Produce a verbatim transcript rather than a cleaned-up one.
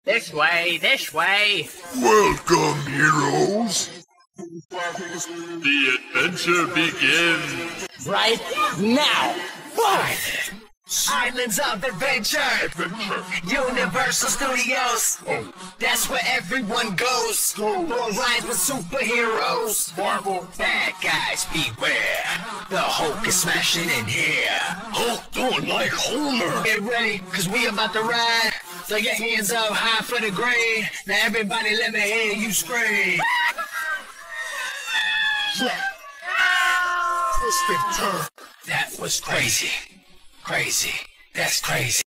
This way, this way. Welcome, heroes. The adventure begins. Right now. What? Islands of Adventure. Adventure. Universal Studios. Oh. That's where everyone goes. For rides with superheroes. Marvel. Bad guys beware. The Hulk is smashing in here. Hulk doing like Homer. Get ready, cause we about to ride. Throw your hands up high for the grade. Now everybody let me hear you scream. Twisted turn. That was crazy. Crazy. That's crazy.